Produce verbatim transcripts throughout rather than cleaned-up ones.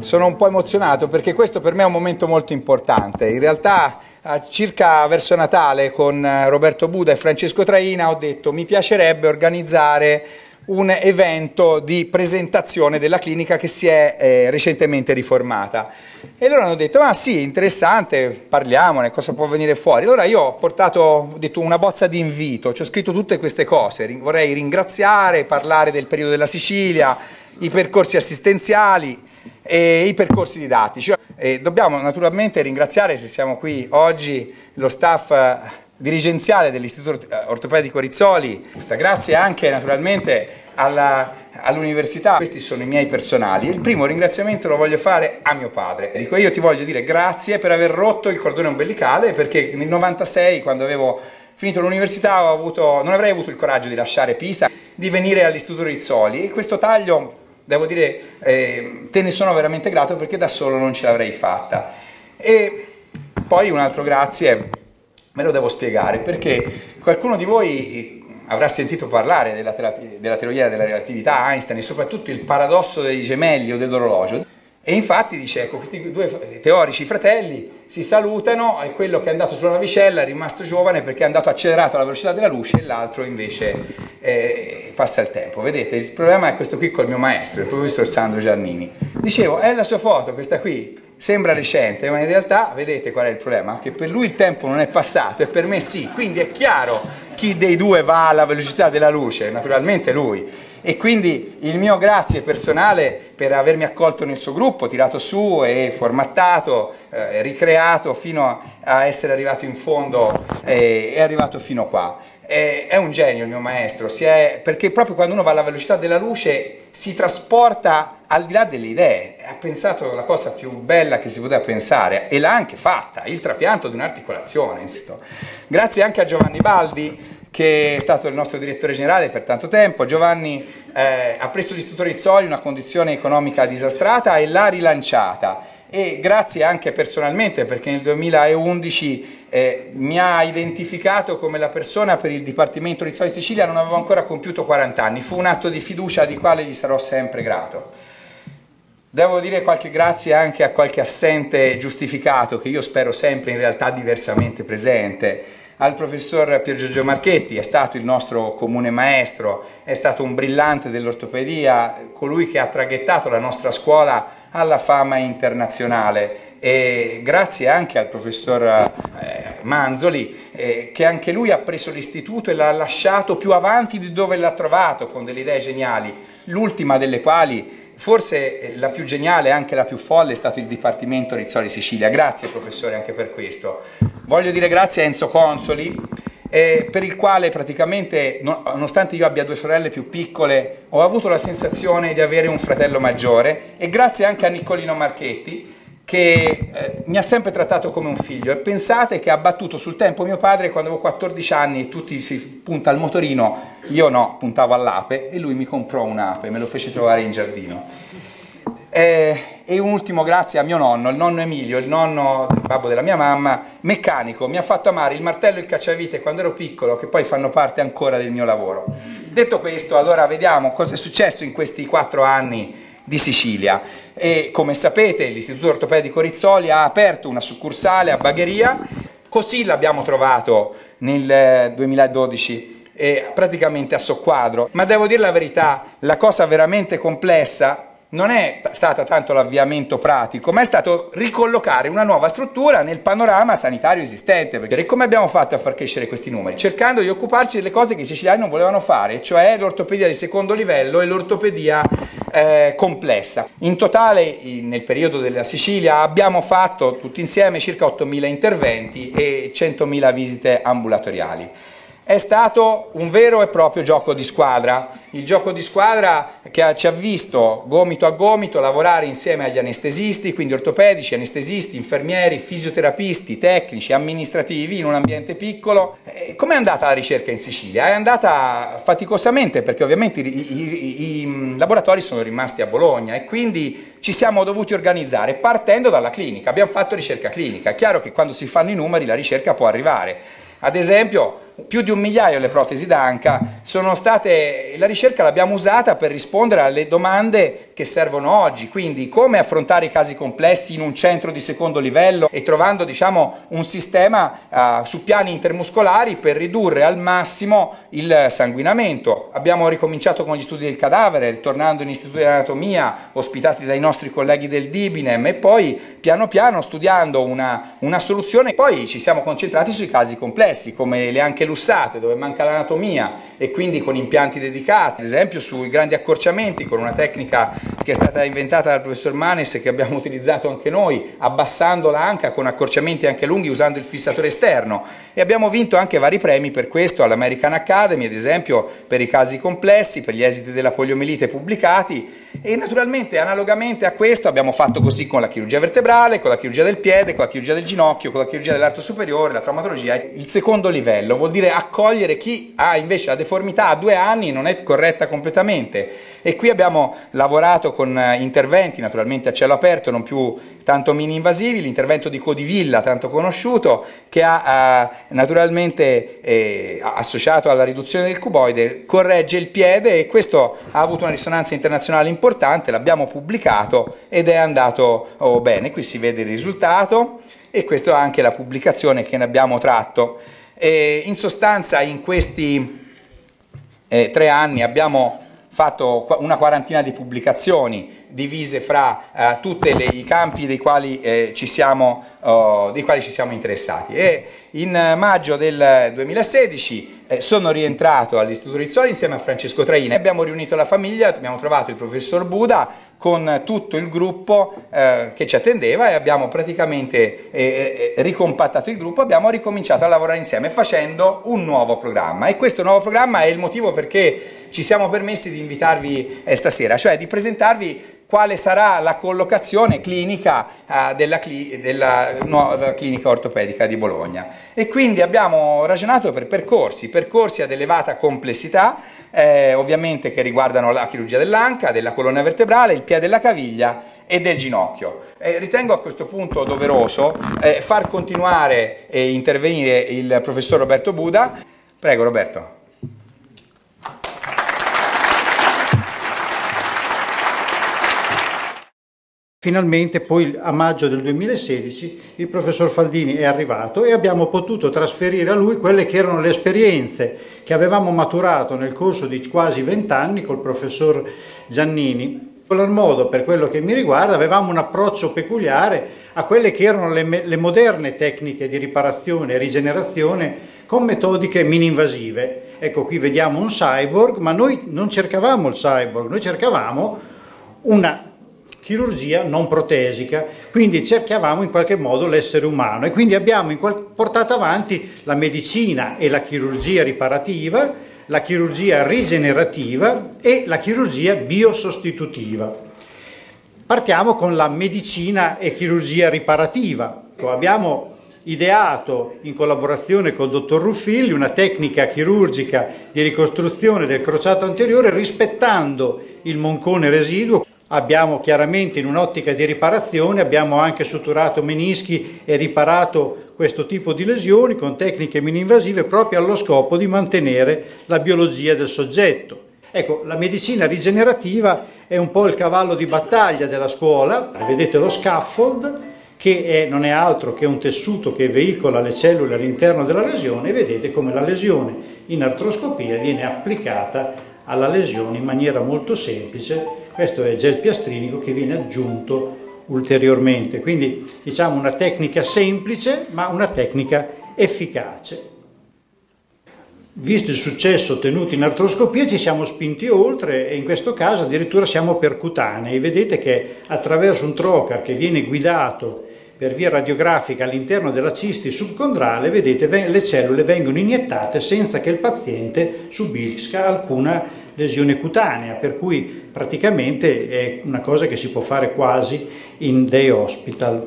Sono un po' emozionato perché questo per me è un momento molto importante. In realtà circa verso Natale con Roberto Buda e Francesco Traina ho detto mi piacerebbe organizzare un evento di presentazione della clinica che si è eh, recentemente riformata. E loro hanno detto, ma sì, interessante, parliamone, cosa può venire fuori. Allora io ho portato, ho detto una bozza di invito, ci ho scritto tutte queste cose, vorrei ringraziare, parlare del periodo della Sicilia, i percorsi assistenziali e i percorsi didattici. E dobbiamo naturalmente ringraziare, se siamo qui oggi, lo staff dirigenziale dell'Istituto Ortopedico Rizzoli. Grazie anche naturalmente all'università, questi sono i miei personali. Il primo ringraziamento lo voglio fare a mio padre. Dico, io ti voglio dire grazie per aver rotto il cordone ombelicale, perché nel novantasei, quando avevo finito l'università, ho avuto, non avrei avuto il coraggio di lasciare Pisa, di venire all'Istituto Rizzoli, e questo taglio, devo dire, eh, te ne sono veramente grato, perché da solo non ce l'avrei fatta. E poi un altro grazie me lo devo spiegare, perché qualcuno di voi avrà sentito parlare della, della teoria della relatività, Einstein, e soprattutto il paradosso dei gemelli o dell'orologio. E infatti dice, ecco, questi due teorici fratelli si salutano e quello che è andato sulla navicella è rimasto giovane perché è andato accelerato alla velocità della luce, e l'altro invece eh, passa il tempo. Vedete, il problema è questo qui col mio maestro, il professor Sandro Giannini. Dicevo, è la sua foto, questa qui, sembra recente, ma in realtà vedete qual è il problema? Che per lui il tempo non è passato e per me sì, quindi è chiaro chi dei due va alla velocità della luce, naturalmente lui. E quindi il mio grazie personale per avermi accolto nel suo gruppo, tirato su e formattato, eh, ricreato fino a essere arrivato in fondo, eh, è arrivato fino qua. Eh, è un genio il mio maestro, si è, perché proprio quando uno va alla velocità della luce si trasporta al di là delle idee. Ha pensato la cosa più bella che si poteva pensare e l'ha anche fatta, il trapianto di un'articolazione, insisto. Grazie anche a Giovanni Baldi, che è stato il nostro direttore generale per tanto tempo. Giovanni eh, ha preso l'Istituto Rizzoli in una condizione economica disastrata e l'ha rilanciata, e grazie anche personalmente, perché nel duemilaundici eh, mi ha identificato come la persona per il Dipartimento Rizzoli Sicilia. Non avevo ancora compiuto quaranta anni, fu un atto di fiducia di quale gli sarò sempre grato. Devo dire qualche grazie anche a qualche assente giustificato, che io spero sempre in realtà diversamente presente. Al professor Pier Giorgio Marchetti, è stato il nostro comune maestro, è stato un brillante dell'ortopedia, colui che ha traghettato la nostra scuola alla fama internazionale. E grazie anche al professor eh, Manzoli, eh, che anche lui ha preso l'istituto e l'ha lasciato più avanti di dove l'ha trovato, con delle idee geniali, l'ultima delle quali, forse la più geniale e anche la più folle, è stato il Dipartimento Rizzoli Sicilia. Grazie professore anche per questo. Voglio dire grazie a Enzo Consoli, eh, per il quale praticamente, nonostante io abbia due sorelle più piccole, ho avuto la sensazione di avere un fratello maggiore, e grazie anche a Niccolino Marchetti, che eh, mi ha sempre trattato come un figlio. E pensate che ha battuto sul tempo mio padre quando avevo quattordici anni e tutti si punta al motorino, io no, puntavo all'ape, e lui mi comprò un'ape, me lo fece trovare in giardino. Eh, e un ultimo grazie a mio nonno, il nonno Emilio, il nonno del babbo della mia mamma, meccanico, mi ha fatto amare il martello e il cacciavite quando ero piccolo, che poi fanno parte ancora del mio lavoro. Detto questo, allora vediamo cosa è successo in questi quattro anni di Sicilia. E come sapete l'Istituto Ortopedico Rizzoli ha aperto una succursale a Bagheria, così l'abbiamo trovato nel duemiladodici, eh, praticamente a soqquadro. Ma devo dire la verità, la cosa veramente complessa non è stata tanto l'avviamento pratico, ma è stato ricollocare una nuova struttura nel panorama sanitario esistente. Perché come abbiamo fatto a far crescere questi numeri? Cercando di occuparci delle cose che i siciliani non volevano fare, cioè l'ortopedia di secondo livello e l'ortopedia eh, complessa. In totale, nel periodo della Sicilia, abbiamo fatto tutti insieme circa ottomila interventi e centomila visite ambulatoriali. È stato un vero e proprio gioco di squadra, il gioco di squadra che ci ha visto gomito a gomito lavorare insieme agli anestesisti, quindi ortopedici, anestesisti, infermieri, fisioterapisti, tecnici, amministrativi in un ambiente piccolo. Com'è andata la ricerca in Sicilia? È andata faticosamente, perché ovviamente i, i, i laboratori sono rimasti a Bologna e quindi ci siamo dovuti organizzare partendo dalla clinica. Abbiamo fatto ricerca clinica. È chiaro che quando si fanno i numeri la ricerca può arrivare. Ad esempio, più di un migliaio le protesi d'anca, sono state, la ricerca l'abbiamo usata per rispondere alle domande che servono oggi, quindi come affrontare i casi complessi in un centro di secondo livello e trovando, diciamo, un sistema uh, su piani intermuscolari per ridurre al massimo il sanguinamento. Abbiamo ricominciato con gli studi del cadavere, tornando in istituti di anatomia, ospitati dai nostri colleghi del Dibinem, e poi piano piano studiando una, una soluzione. Poi ci siamo concentrati sui casi complessi, come le anche lussate, dove manca l'anatomia, e quindi con impianti dedicati, ad esempio sui grandi accorciamenti, con una tecnica che è stata inventata dal professor Manes e che abbiamo utilizzato anche noi, abbassando l'anca con accorciamenti anche lunghi usando il fissatore esterno, e abbiamo vinto anche vari premi per questo all'American Academy, ad esempio per i casi complessi, per gli esiti della poliomielite pubblicati. E naturalmente analogamente a questo abbiamo fatto così con la chirurgia vertebrale, con la chirurgia del piede, con la chirurgia del ginocchio, con la chirurgia dell'arto superiore, la traumatologia. Il secondo livello vuol dire accogliere chi ha invece la deformità a due anni e non è corretta completamente, e qui abbiamo lavorato con interventi naturalmente a cielo aperto, non più tanto mini invasivi, l'intervento di Codivilla, tanto conosciuto, che ha eh, naturalmente eh, associato alla riduzione del cuboide, corregge il piede, e questo ha avuto una risonanza internazionale importante, l'abbiamo pubblicato ed è andato oh, bene. Qui si vede il risultato, e questa è anche la pubblicazione che ne abbiamo tratto. E in sostanza in questi eh, tre anni abbiamo fatto una quarantina di pubblicazioni divise fra eh, tutti i campi dei quali, eh, ci siamo, oh, dei quali ci siamo interessati. E in maggio del duemilasedici eh, sono rientrato all'Istituto Rizzoli insieme a Francesco Traina. Abbiamo riunito la famiglia, abbiamo trovato il professor Buda con tutto il gruppo eh, che ci attendeva, e abbiamo praticamente eh, eh, ricompattato il gruppo, abbiamo ricominciato a lavorare insieme facendo un nuovo programma, e questo nuovo programma è il motivo perché ci siamo permessi di invitarvi eh, stasera, cioè di presentarvi quale sarà la collocazione clinica uh, della, cli della nuova clinica ortopedica di Bologna. E quindi abbiamo ragionato per percorsi, percorsi ad elevata complessità, eh, ovviamente che riguardano la chirurgia dell'anca, della colonna vertebrale, il piede della caviglia e del ginocchio. Eh, ritengo a questo punto doveroso eh, far continuare e intervenire il professor Roberto Buda. Prego Roberto. Finalmente poi a maggio del duemilasedici il professor Faldini è arrivato e abbiamo potuto trasferire a lui quelle che erano le esperienze che avevamo maturato nel corso di quasi vent'anni col professor Giannini. In qual modo, per quello che mi riguarda, avevamo un approccio peculiare a quelle che erano le, le moderne tecniche di riparazione e rigenerazione con metodiche mini-invasive. Ecco, qui vediamo un cyborg, ma noi non cercavamo il cyborg, noi cercavamo una chirurgia non protesica, quindi cercavamo in qualche modo l'essere umano, e quindi abbiamo portato avanti la medicina e la chirurgia riparativa, la chirurgia rigenerativa e la chirurgia biosostitutiva. Partiamo con la medicina e chirurgia riparativa. Abbiamo ideato in collaborazione col dottor Ruffilli una tecnica chirurgica di ricostruzione del crociato anteriore rispettando il moncone residuo. Abbiamo chiaramente in un'ottica di riparazione, abbiamo anche suturato menischi e riparato questo tipo di lesioni con tecniche mini-invasive proprio allo scopo di mantenere la biologia del soggetto. Ecco, la medicina rigenerativa è un po' il cavallo di battaglia della scuola. Vedete lo scaffold, che è, non è altro che un tessuto che veicola le cellule all'interno della lesione, e vedete come la lesione in artroscopia viene applicata alla lesione in maniera molto semplice. Questo è gel piastrinico che viene aggiunto ulteriormente, quindi diciamo una tecnica semplice ma una tecnica efficace. Visto il successo ottenuto in artroscopia ci siamo spinti oltre, e in questo caso addirittura siamo percutanei. Vedete che attraverso un trocar che viene guidato per via radiografica all'interno della cisti subcondrale, vedete, le cellule vengono iniettate senza che il paziente subisca alcuna lesione cutanea, per cui praticamente è una cosa che si può fare quasi in day hospital.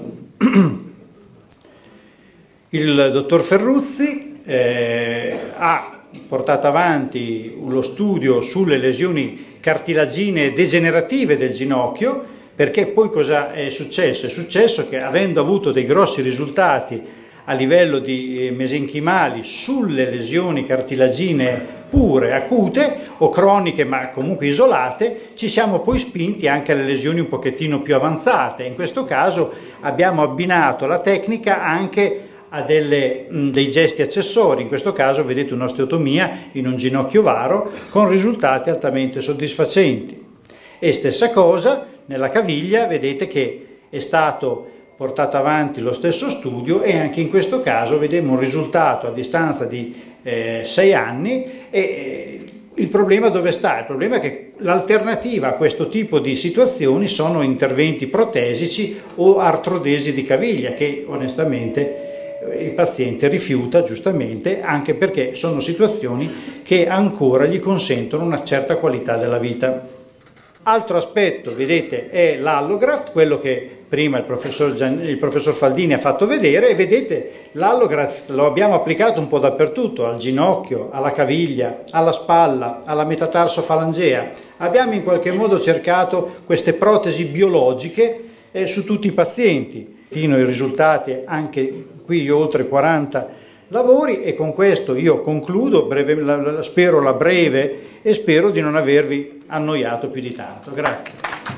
Il dottor Ferruzzi eh, ha portato avanti lo studio sulle lesioni cartilaginee degenerative del ginocchio, perché poi cosa è successo? È successo che, avendo avuto dei grossi risultati a livello di eh, mesenchimali sulle lesioni cartilaginee pure, acute o croniche ma comunque isolate, ci siamo poi spinti anche alle lesioni un pochettino più avanzate. In questo caso abbiamo abbinato la tecnica anche a delle, mh, dei gesti accessori, in questo caso vedete un'osteotomia in un ginocchio varo con risultati altamente soddisfacenti. E stessa cosa nella caviglia, vedete che è stato portato avanti lo stesso studio e anche in questo caso vediamo un risultato a distanza di eh, sei anni e eh, il problema dove sta? Il problema è che l'alternativa a questo tipo di situazioni sono interventi protesici o artrodesi di caviglia che onestamente il paziente rifiuta giustamente, anche perché sono situazioni che ancora gli consentono una certa qualità della vita. Altro aspetto, vedete, è l'allograft, quello che prima il professor, Gian, il professor Faldini ha fatto vedere, e vedete l'allograft lo abbiamo applicato un po' dappertutto, al ginocchio, alla caviglia, alla spalla, alla metatarso falangea. Abbiamo in qualche modo cercato queste protesi biologiche eh, su tutti i pazienti. I risultati anche qui oltre quaranta lavori, e con questo io concludo, breve, la, la, spero la breve e spero di non avervi annoiato più di tanto. Grazie.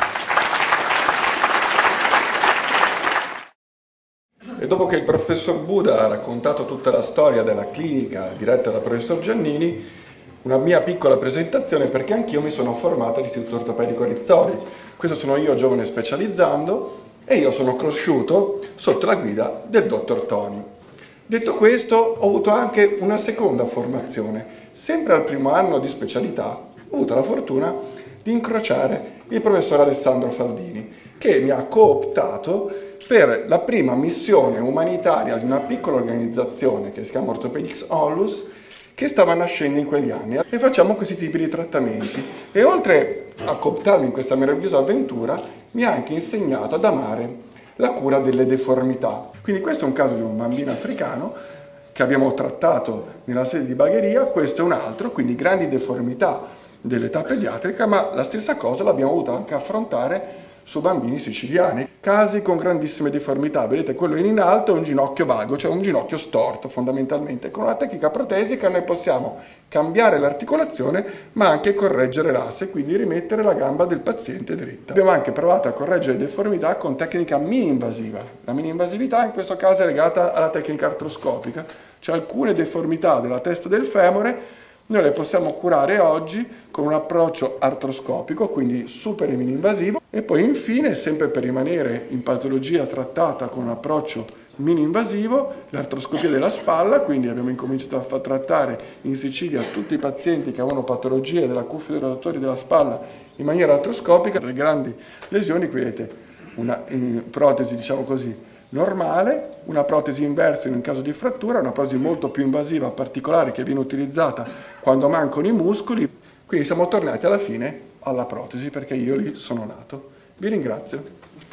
E dopo che il professor Buda ha raccontato tutta la storia della clinica diretta dal professor Giannini, una mia piccola presentazione, perché anch'io mi sono formato all'Istituto Ortopedico Rizzoli. Questo sono io, giovane specializzando, e io sono cresciuto sotto la guida del dottor Toni. Detto questo, ho avuto anche una seconda formazione. Sempre al primo anno di specialità ho avuto la fortuna di incrociare il professor Alessandro Faldini, che mi ha cooptato per la prima missione umanitaria di una piccola organizzazione che si chiama Orthopedics Onlus, che stava nascendo in quegli anni, e facciamo questi tipi di trattamenti. E oltre a cooptarmi in questa meravigliosa avventura, mi ha anche insegnato ad amare la cura delle deformità. Quindi questo è un caso di un bambino africano che abbiamo trattato nella sede di Bagheria, questo è un altro, quindi grandi deformità dell'età pediatrica, ma la stessa cosa l'abbiamo avuto anche affrontare su bambini siciliani. Casi con grandissime deformità, vedete quello in alto è un ginocchio vago, cioè un ginocchio storto fondamentalmente. Con una tecnica protesica noi possiamo cambiare l'articolazione ma anche correggere l'asse, quindi rimettere la gamba del paziente dritta. Abbiamo anche provato a correggere deformità con tecnica mini-invasiva. La mini-invasività in questo caso è legata alla tecnica artroscopica, cioè alcune deformità della testa del femore noi le possiamo curare oggi con un approccio artroscopico, quindi super mini-invasivo, e poi infine, sempre per rimanere in patologia trattata con un approccio mini-invasivo, l'artroscopia della spalla, quindi abbiamo incominciato a far trattare in Sicilia tutti i pazienti che avevano patologie della cuffia dei rotatori della spalla in maniera artroscopica. Le grandi lesioni, qui vedete una protesi, diciamo così, normale, una protesi inversa in caso di frattura, una protesi molto più invasiva, particolare, che viene utilizzata quando mancano i muscoli. Quindi siamo tornati alla fine alla protesi, perché io lì sono nato. Vi ringrazio.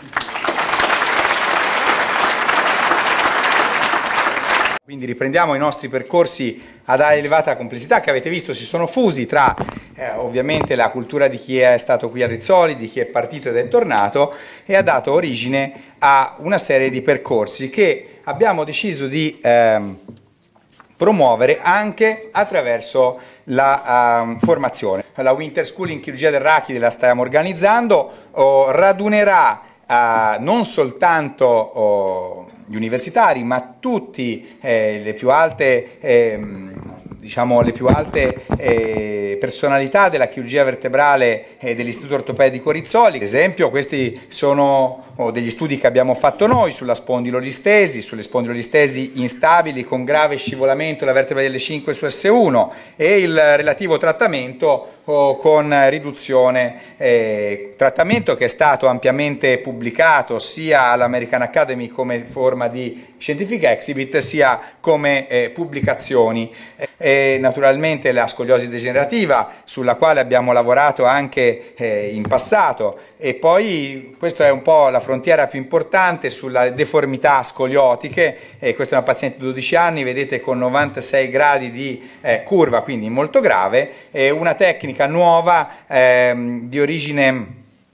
Quindi riprendiamo i nostri percorsi ad elevata complessità che avete visto si sono fusi tra eh, ovviamente la cultura di chi è stato qui a Rizzoli, di chi è partito ed è tornato, e ha dato origine a una serie di percorsi che abbiamo deciso di ehm, promuovere anche attraverso la um, formazione. La Winter School in chirurgia del rachide la stiamo organizzando, oh, radunerà uh, non soltanto oh, gli universitari, ma tutti eh, le più alte, eh, diciamo, le più alte eh, personalità della chirurgia vertebrale e dell'Istituto Ortopedico Rizzoli. Ad esempio, questi sono oh, degli studi che abbiamo fatto noi sulla spondilolistesi, sulle spondilolistesi instabili con grave scivolamento della vertebra delle cinque su esse uno, e il relativo trattamento oh, con riduzione, eh, trattamento che è stato ampiamente pubblicato sia all'American Academy come forma di scientific exhibit, sia come eh, pubblicazioni. E naturalmente la scoliosi degenerativa, sulla quale abbiamo lavorato anche eh, in passato, e poi questa è un po' la frontiera più importante sulle deformità scoliotiche. E questa è una paziente di dodici anni, vedete, con novantasei gradi di eh, curva, quindi molto grave, e una tecnica nuova ehm, di origine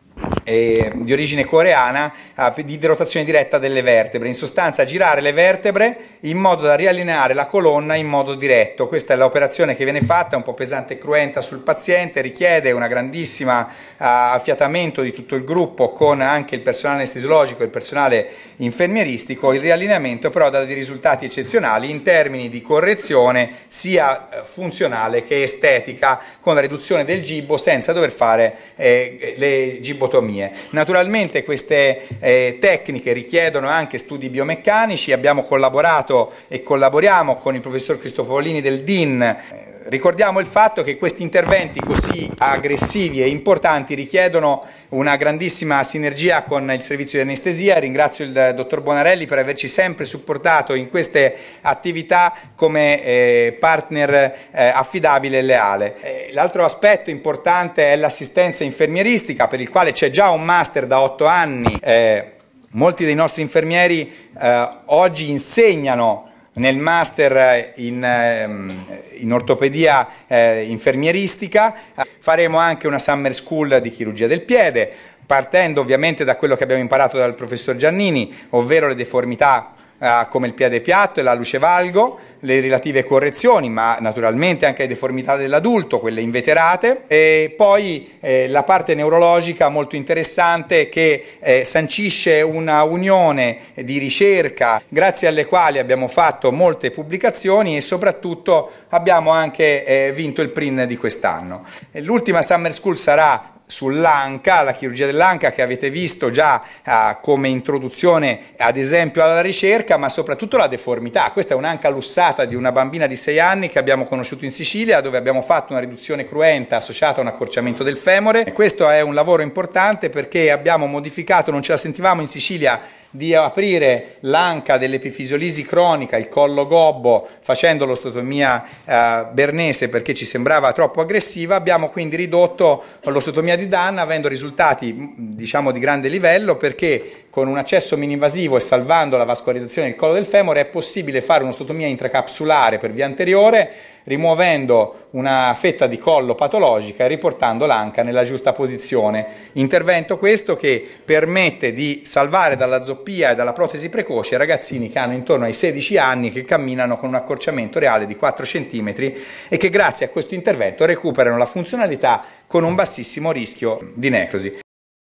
eh, di origine coreana eh, di rotazione diretta delle vertebre, in sostanza girare le vertebre in modo da riallineare la colonna in modo diretto. Questa è l'operazione che viene fatta, un po' pesante e cruenta sul paziente, richiede una grandissima eh, affiatamento di tutto il gruppo con anche il personale anestesiologico e il personale infermieristico. Il riallineamento però dà dei risultati eccezionali in termini di correzione sia funzionale che estetica, con la riduzione del gibbo senza dover fare eh, le gibbotomie. Naturalmente queste eh, tecniche richiedono anche studi biomeccanici. Abbiamo collaborato e collaboriamo con il professor Cristofolini del D I N. Eh, ricordiamo il fatto che questi interventi così aggressivi e importanti richiedono una grandissima sinergia con il servizio di anestesia. Ringrazio il dottor Buonarelli per averci sempre supportato in queste attività come eh, partner eh, affidabile e leale. Eh, l'altro aspetto importante è l'assistenza infermieristica, per il quale c'è già un master da otto anni. Eh, molti dei nostri infermieri eh, oggi insegnano nel master in, in ortopedia eh, infermieristica. Faremo anche una summer school di chirurgia del piede, partendo ovviamente da quello che abbiamo imparato dal professor Giannini, ovvero le deformità eh, come il piede piatto e la luce valgo, le relative correzioni, ma naturalmente anche le deformità dell'adulto, quelle inveterate, e poi eh, la parte neurologica molto interessante che eh, sancisce una unione di ricerca grazie alle quali abbiamo fatto molte pubblicazioni e soprattutto abbiamo anche eh, vinto il P R I N di quest'anno. L'ultima Summer School sarà sull'anca, la chirurgia dell'anca, che avete visto già eh, come introduzione ad esempio alla ricerca, ma soprattutto la deformità. Questa è un'anca lussata di una bambina di sei anni che abbiamo conosciuto in Sicilia, dove abbiamo fatto una riduzione cruenta associata a un accorciamento del femore. E questo è un lavoro importante perché abbiamo modificato, non ce la sentivamo in Sicilia di aprire l'anca dell'epifisiolisi cronica, il collo gobbo, facendo l'osteotomia eh, bernese perché ci sembrava troppo aggressiva. Abbiamo quindi ridotto l'osteotomia di Danna, avendo risultati diciamo di grande livello, perché con un accesso mini-invasivo e salvando la vascolarizzazione del collo del femore è possibile fare un'osteotomia intracapsulare per via anteriore, rimuovendo una fetta di collo patologica e riportando l'anca nella giusta posizione. Intervento questo che permette di salvare dalla zoppia e dalla protesi precoce ragazzini che hanno intorno ai sedici anni, che camminano con un accorciamento reale di quattro centimetri e che grazie a questo intervento recuperano la funzionalità con un bassissimo rischio di necrosi.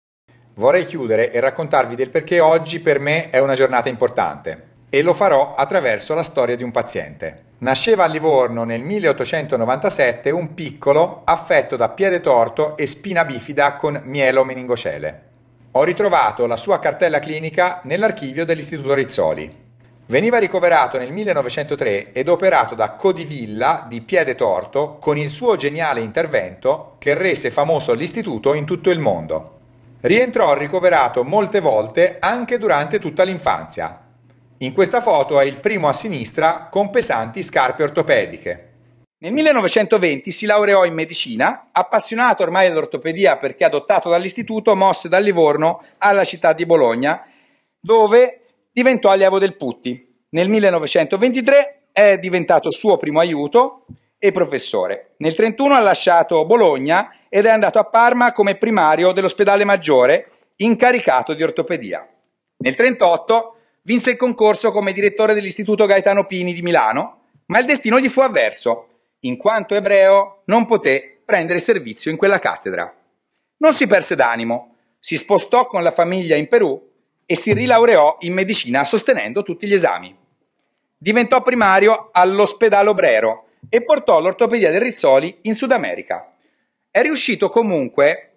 Vorrei chiudere e raccontarvi del perché oggi per me è una giornata importante, e lo farò attraverso la storia di un paziente. Nasceva a Livorno nel milleottocentonovantasette un piccolo affetto da piede torto e spina bifida con mielomeningocele. Ho ritrovato la sua cartella clinica nell'archivio dell'Istituto Rizzoli. Veniva ricoverato nel millenovecentotre ed operato da Codivilla di piede torto con il suo geniale intervento che rese famoso l'istituto in tutto il mondo. Rientrò ricoverato molte volte anche durante tutta l'infanzia. In questa foto è il primo a sinistra con pesanti scarpe ortopediche. Nel millenovecentoventi si laureò in medicina, appassionato ormai all'ortopedia perché adottato dall'istituto, mosse da Livorno alla città di Bologna, dove diventò allievo del Putti. Nel millenovecentoventitré è diventato suo primo aiuto e professore. Nel trentuno ha lasciato Bologna ed è andato a Parma come primario dell'ospedale Maggiore, incaricato di ortopedia. Nel trentotto vinse il concorso come direttore dell'Istituto Gaetano Pini di Milano, ma il destino gli fu avverso. In quanto ebreo non poté prendere servizio in quella cattedra. Non si perse d'animo, si spostò con la famiglia in Perù e si rilaureò in medicina sostenendo tutti gli esami. Diventò primario all'ospedale Obrero e portò l'ortopedia del Rizzoli in Sud America. È riuscito comunque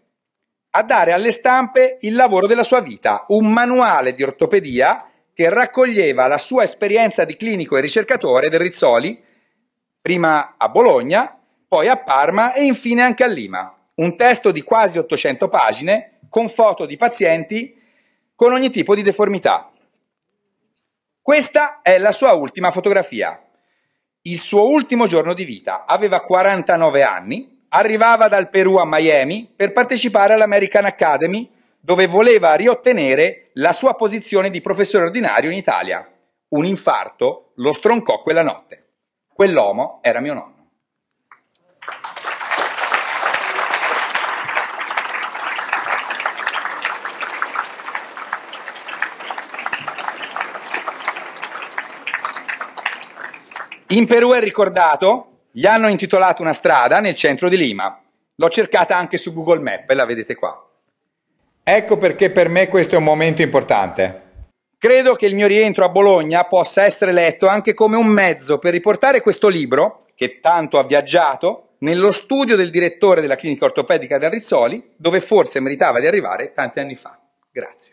a dare alle stampe il lavoro della sua vita, un manuale di ortopedia che raccoglieva la sua esperienza di clinico e ricercatore del Rizzoli, prima a Bologna, poi a Parma e infine anche a Lima. Un testo di quasi ottocento pagine con foto di pazienti con ogni tipo di deformità. Questa è la sua ultima fotografia. Il suo ultimo giorno di vita, aveva quarantanove anni, arrivava dal Perù a Miami per partecipare all'American Academy, dove voleva riottenere la sua posizione di professore ordinario in Italia. Un infarto lo stroncò quella notte. Quell'uomo era mio nonno. In Perù è ricordato, gli hanno intitolato una strada nel centro di Lima. L'ho cercata anche su Google Maps e la vedete qua. Ecco perché per me questo è un momento importante. Credo che il mio rientro a Bologna possa essere letto anche come un mezzo per riportare questo libro, che tanto ha viaggiato, nello studio del direttore della clinica ortopedica del Rizzoli, dove forse meritava di arrivare tanti anni fa. Grazie.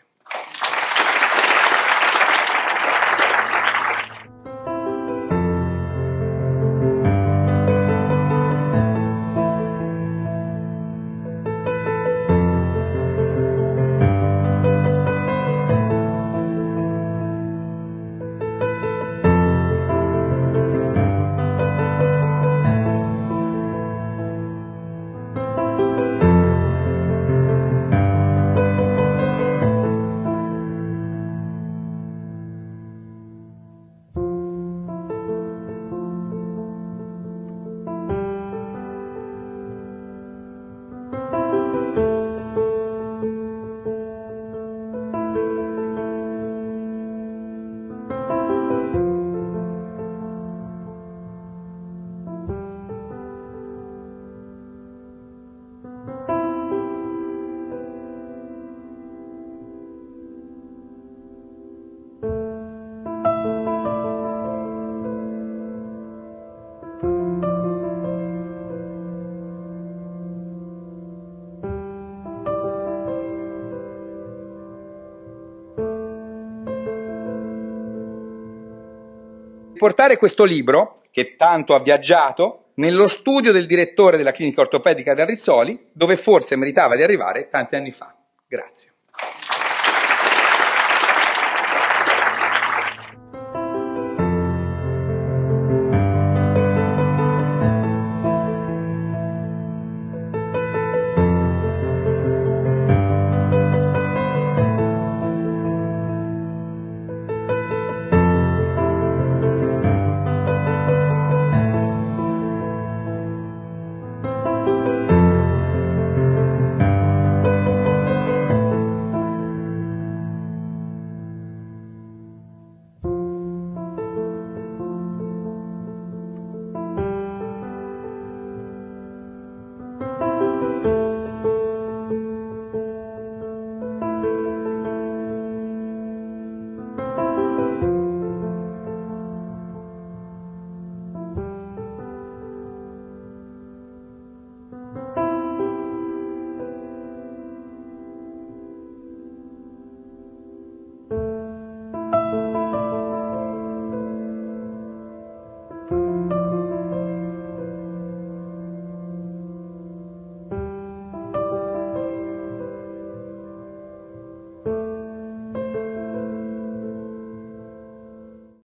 Portare questo libro, che tanto ha viaggiato, nello studio del direttore della clinica ortopedica del Rizzoli, dove forse meritava di arrivare tanti anni fa. Grazie.